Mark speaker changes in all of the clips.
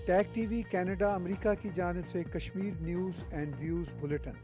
Speaker 1: Tag TV Canada America की जानिब से Kashmir news and views bulletin.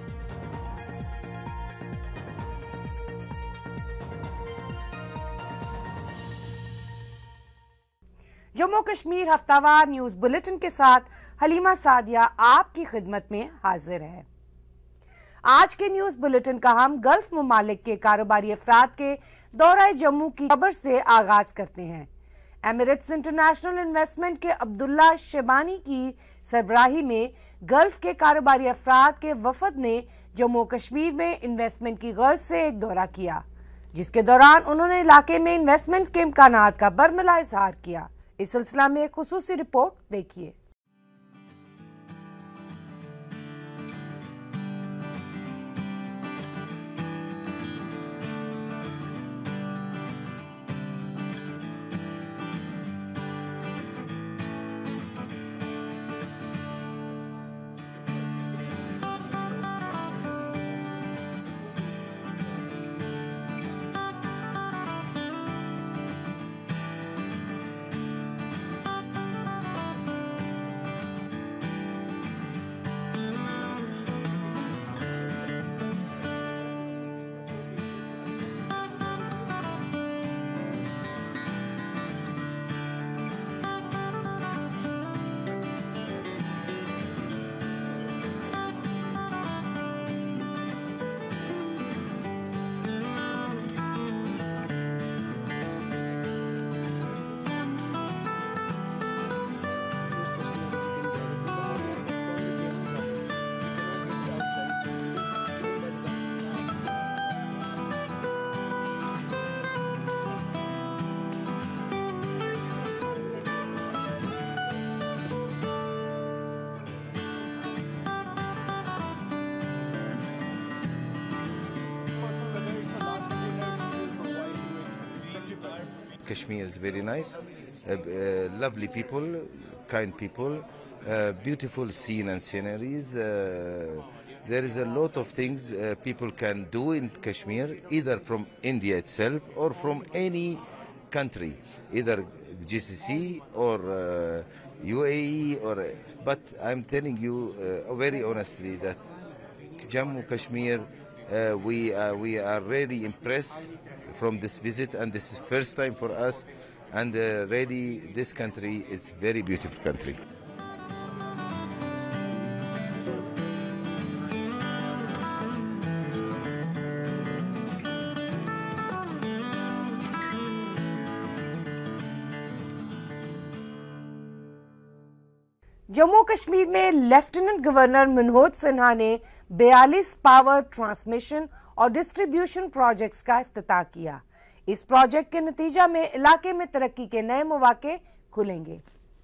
Speaker 2: Jammu Kashmir हफ्तावार न्यूज़ बुलेटिन के साथ हलीमा सादिया आपकी खिदमत में हाजिर है। आज के न्यूज़ बुलेटिन का हम गल्फ ममालिक के कारोबारी अफराद के दौरा जम्मू की खबर से आगाज करते हैं। एमिरेट्स इंटरनेशनल इन्वेस्टमेंट के अब्दुल्ला शेबानी की सरबराही में गल्फ के कारोबारी अफराद के वफद ने जम्मू कश्मीर में इन्वेस्टमेंट की गर्ज से एक दौरा किया, जिसके दौरान उन्होंने इलाके में इन्वेस्टमेंट के इम्कानात का बरमला इजहार किया। इस सिलसिला में एक खुसूसी रिपोर्ट देखिए।
Speaker 3: Kashmir is very nice, lovely people, kind people, beautiful scene and sceneries. There is a lot of things people can do in Kashmir, either from India itself or from any country, either GCC or UAE. But I'm telling you very honestly that Jammu Kashmir, we are really impressed from this visit, and this is first time for us, and really this country is very beautiful country.
Speaker 2: Jammu Kashmir में lieutenant governor Manoj Sinha ने 42 power transmission और distribution projects का इफ्तिताह किया। इस project के नतीजा में इलाके में तरक्की के नए मौके खुलेंगे।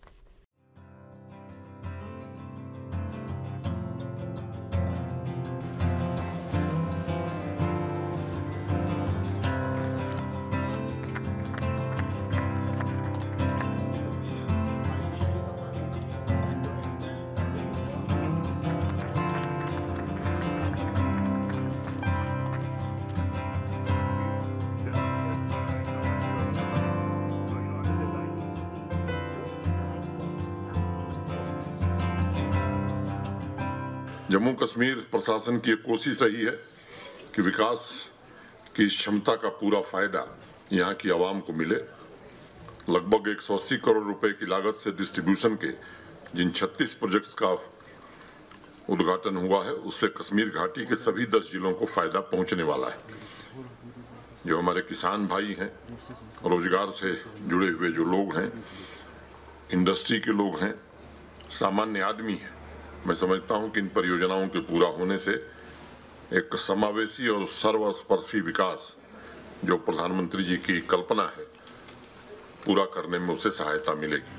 Speaker 4: जम्मू कश्मीर प्रशासन की एक कोशिश रही है कि विकास की क्षमता का पूरा फायदा यहाँ की आवाम को मिले। लगभग 180 करोड़ रुपए की लागत से डिस्ट्रीब्यूशन के जिन 36 प्रोजेक्ट्स का उद्घाटन हुआ है, उससे कश्मीर घाटी के सभी 10 जिलों को फायदा पहुंचने वाला है। जो हमारे किसान भाई हैं, रोजगार से जुड़े हुए जो लोग हैं, इंडस्ट्री के लोग हैं, सामान्य आदमी हैं, मैं समझता हूं कि इन परियोजनाओं के पूरा होने से एक समावेशी और सर्वस्पर्शी विकास जो प्रधानमंत्री जी की कल्पना है, पूरा करने में उसे सहायता मिलेगी।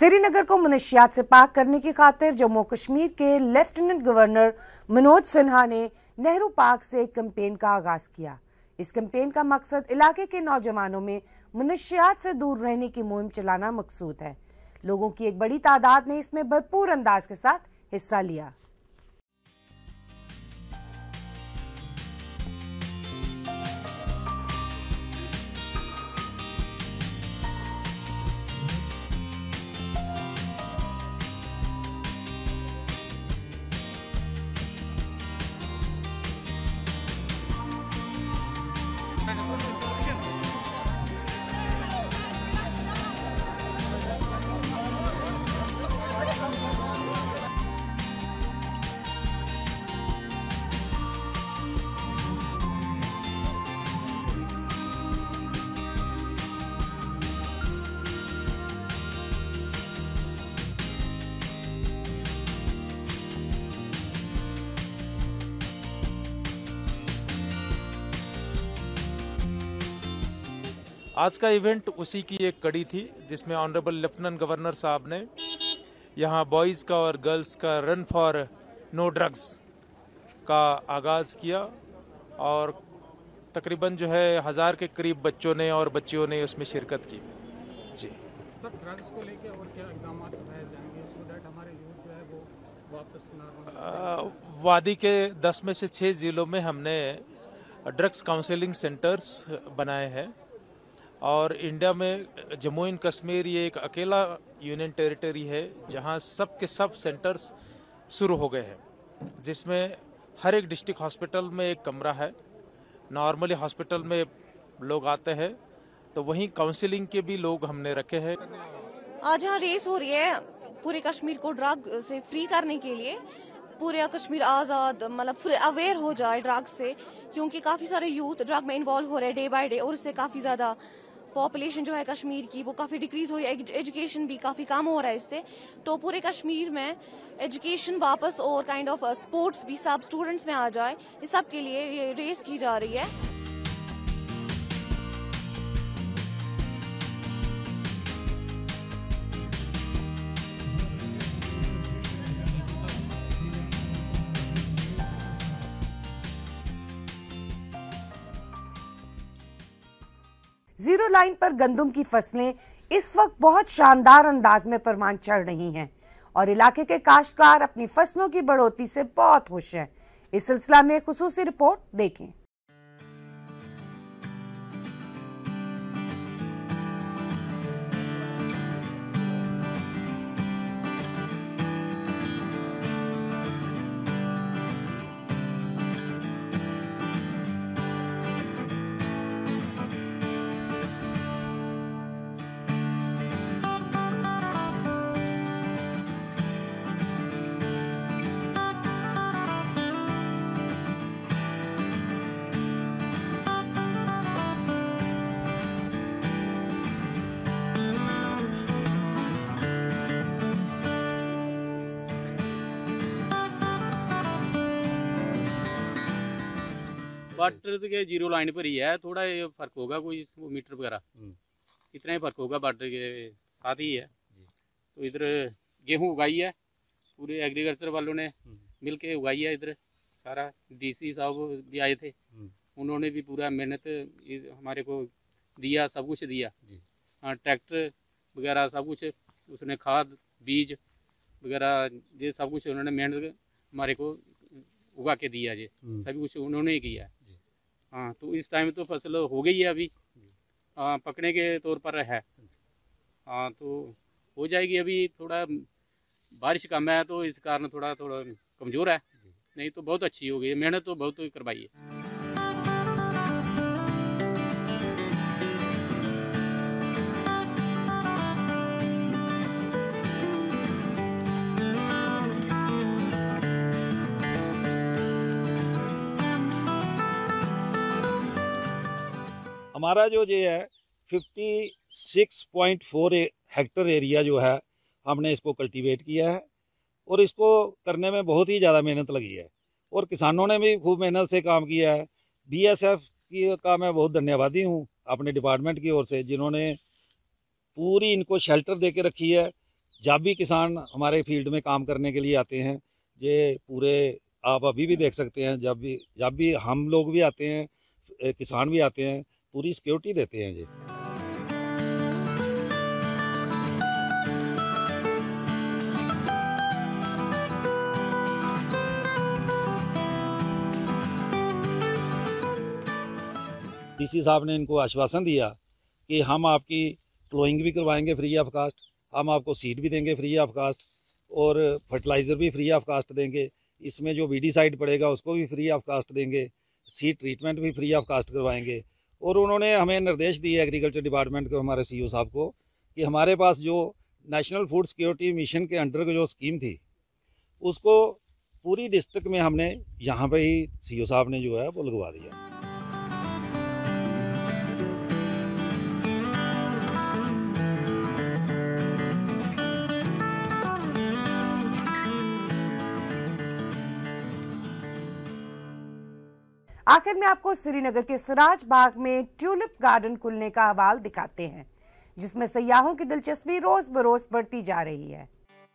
Speaker 2: श्रीनगर को मनशियात से पाक करने की खातिर जम्मू कश्मीर के लेफ्टिनेंट गवर्नर मनोज सिन्हा ने नेहरू पार्क से एक कैंपेन का आगाज किया। इस कैंपेन का मकसद इलाके के नौजवानों में मनशियात से दूर रहने की मुहिम चलाना मकसूद है। लोगों की एक बड़ी तादाद ने इसमें भरपूर अंदाज के साथ हिस्सा लिया।
Speaker 5: आज का इवेंट उसी की एक कड़ी थी, जिसमें ऑनरेबल लेफ्टिनेंट गवर्नर साहब ने यहाँ बॉयज़ का और गर्ल्स का रन फॉर नो ड्रग्स का आगाज़ किया और तकरीबन जो है 1000 के करीब बच्चों ने और बच्चियों ने उसमें शिरकत की। जी
Speaker 6: सर, ड्रग्स को लेके और क्या इकदाम उठाए जाएंगे सो दैट हमारे यूथ जो है वो वापस नॉर्मल?
Speaker 5: वादी के 10 में से 6 जिलों में हमने ड्रग्स काउंसलिंग सेंटर्स बनाए हैं और इंडिया में जम्मू एंड कश्मीर ये एक अकेला यूनियन टेरिटरी है जहां सब के सब सेंटर्स शुरू हो गए हैं, जिसमें हर एक डिस्ट्रिक्ट हॉस्पिटल में एक कमरा है। नॉर्मली हॉस्पिटल में लोग आते हैं तो वहीं काउंसलिंग के भी लोग हमने रखे हैं।
Speaker 7: आज यहाँ रेस हो रही है पूरे कश्मीर को ड्रग से फ्री करने के लिए। पूरे कश्मीर आज़ाद मतलब अवेयर हो जाए ड्रग से, क्योंकि काफ़ी सारे यूथ ड्रग में इन्वॉल्व हो रहे हैं डे बाय डे और इससे काफ़ी ज़्यादा पॉपुलेशन जो है कश्मीर की वो काफ़ी डिक्रीज हो रही है, एजुकेशन भी काफ़ी कम हो रहा है इससे। तो पूरे कश्मीर में एजुकेशन वापस और काइंड ऑफ स्पोर्ट्स भी सब स्टूडेंट्स में आ जाए, इस सब के लिए ये रेस की जा रही है।
Speaker 2: जीरो लाइन पर गंदम की फसलें इस वक्त बहुत शानदार अंदाज में परवान चढ़ रही हैं और इलाके के काश्तकार अपनी फसलों की बढ़ोतरी से बहुत खुश हैं। इस सिलसिला में खुसूसी रिपोर्ट देखें।
Speaker 6: बॉर्डर के जीरो लाइन पर ही है, थोड़ा ये फर्क होगा कोई मीटर वगैरह, इतना ही फर्क होगा बॉर्डर के साथ ही है। तो इधर गेहूं उगाई है, पूरे एग्रीकल्चर वालों ने मिलके उगाई है। इधर सारा डीसी साहब भी आए थे, उन्होंने भी पूरा मेहनत हमारे को दिया, सब कुछ दिया। हाँ, ट्रैक्टर वगैरह सब कुछ, उसने खाद बीज वगैरह ये सब कुछ उन्होंने मेहनत हमारे को उगा के दिया। ये सभी कुछ उन्होंने ही किया। हाँ, तो इस टाइम तो फसल हो गई है अभी, पकने के तौर पर है। हाँ, तो हो जाएगी। अभी थोड़ा बारिश कम है तो इस कारण थोड़ा कमज़ोर है, नहीं तो बहुत अच्छी हो गई। मेहनत तो बहुत करवाई है।
Speaker 8: हमारा जो ये है 56.4 हेक्टर एरिया जो है हमने इसको कल्टीवेट किया है और इसको करने में बहुत ही ज़्यादा मेहनत लगी है और किसानों ने भी खूब मेहनत से काम किया है। बीएसएफ का मैं बहुत धन्यवादी हूँ अपने डिपार्टमेंट की ओर से, जिन्होंने पूरी इनको शेल्टर दे के रखी है। जब भी किसान हमारे फील्ड में काम करने के लिए आते हैं, ये पूरे आप अभी भी देख सकते हैं, जब भी हम लोग भी आते हैं, किसान भी आते हैं, पूरी सिक्योरिटी देते हैं जी। डीसी साहब ने इनको आश्वासन दिया कि हम आपकी क्लोइंग भी करवाएंगे फ्री ऑफ कास्ट, हम आपको सीड भी देंगे फ्री ऑफ कास्ट और फर्टिलाइज़र भी फ्री ऑफ कास्ट देंगे। इसमें जो वीडीसाइड पड़ेगा उसको भी फ्री ऑफ कास्ट देंगे, सीड ट्रीटमेंट भी फ्री ऑफ कास्ट करवाएंगे। और उन्होंने हमें निर्देश दिए एग्रीकल्चर डिपार्टमेंट को, हमारे सीईओ साहब को, कि हमारे पास जो नेशनल फूड सिक्योरिटी मिशन के अंडर जो स्कीम थी उसको पूरी डिस्ट्रिक्ट में हमने यहाँ पे ही सीईओ साहब ने जो है वो लगवा दिया।
Speaker 2: आखिर में आपको श्रीनगर के सिराज बाग में ट्यूलिप गार्डन खुलने का अहवाल दिखाते हैं, जिसमें सयाहों की दिलचस्पी रोज बरोज बढ़ती जा रही है।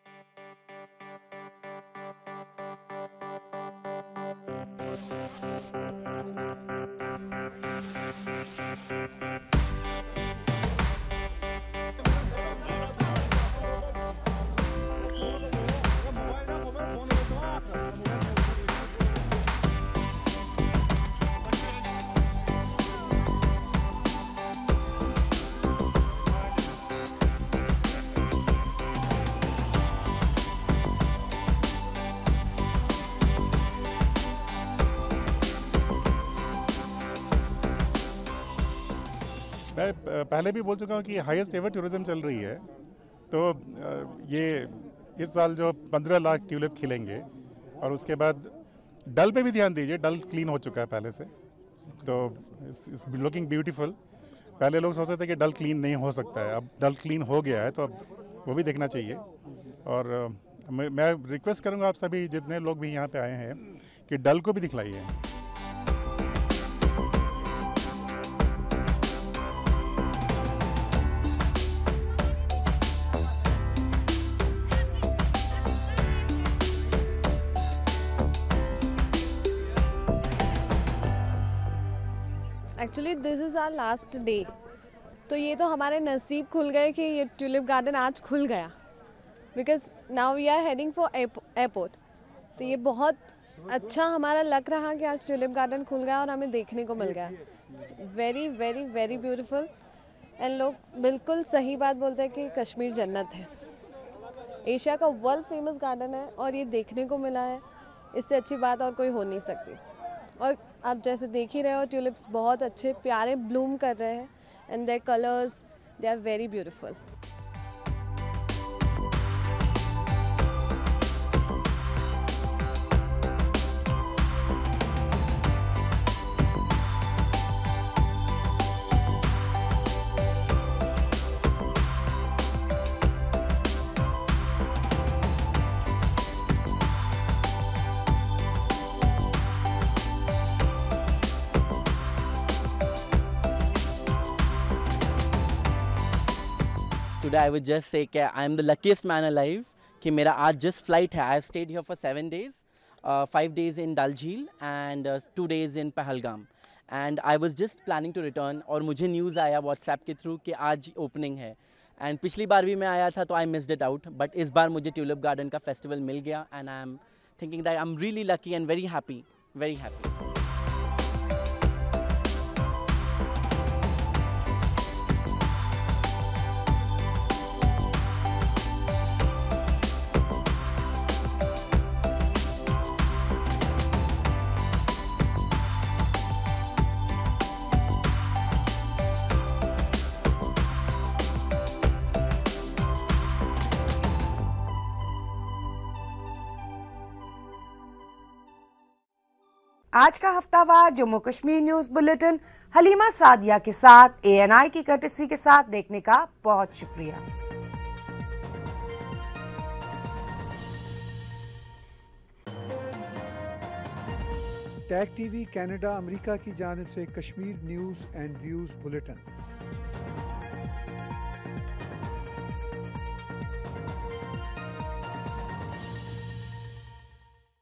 Speaker 9: मैं पहले भी बोल चुका हूँ कि हाईएस्ट एवर टूरिज्म चल रही है, तो ये इस साल जो 15 लाख ट्यूलिप खिलेंगे और उसके बाद डल पे भी ध्यान दीजिए, डल क्लीन हो चुका है पहले से, तो इट्स लुकिंग ब्यूटीफुल। पहले लोग सोचते थे कि डल क्लीन नहीं हो सकता है, अब डल क्लीन हो गया है, तो अब वो भी देखना चाहिए। और मैं रिक्वेस्ट करूँगा आप सभी जितने लोग भी यहाँ पे आए हैं कि डल को भी दिखलाइए।
Speaker 10: Actually this is our last day, तो ये तो हमारे नसीब खुल गए कि ये ट्यूलिप गार्डन आज खुल गया, because now we are heading for airport. तो ये बहुत अच्छा हमारा लक रहा कि आज ट्यूलिप गार्डन खुल गया और हमें देखने को मिल गया। Very very very beautiful. And लोग बिल्कुल सही बात बोलते हैं कि कश्मीर जन्नत है, एशिया का वर्ल्ड फेमस गार्डन है और ये देखने को मिला है, इससे अच्छी बात और कोई हो नहीं सकती। और आप जैसे देख ही रहे हो, ट्यूलिप्स बहुत अच्छे प्यारे ब्लूम कर रहे हैं and their colours they are very beautiful.
Speaker 11: Today I would just say that I am the luckiest man alive कि मेरा आज just flight है। I have stayed here for 7 days, 5 days in Dal Jheel and 2 days in Pahalgam, and I was just planning to return और मुझे news आया WhatsApp के through कि आज opening है। and पिछली बार भी मैं आया था तो I missed it out, but इस बार मुझे ट्यूलिप गार्डन का फेस्टिवल मिल गया and I am thinking that I'm really lucky and very happy, very happy.
Speaker 2: आज का हफ्तावार जम्मू कश्मीर न्यूज बुलेटिन हलीमा सादिया के साथ ANI की कर्टसी के साथ देखने का बहुत शुक्रिया।
Speaker 1: टैग टीवी कनाडा अमेरिका की जानिब से Kashmir news and views bulletin.